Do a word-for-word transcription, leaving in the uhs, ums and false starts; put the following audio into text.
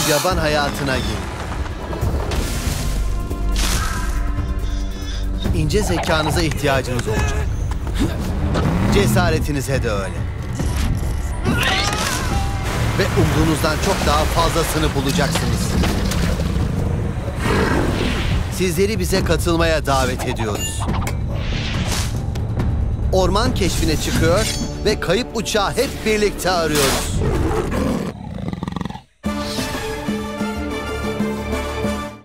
yaban hayatına gelin. İnce zekanıza ihtiyacınız olacak. Cesaretinize de öyle. Ve umduğunuzdan çok daha fazlasını bulacaksınız. Sizleri bize katılmaya davet ediyoruz. Orman keşfine çıkıyor ve kayıp uçağı hep birlikte arıyoruz.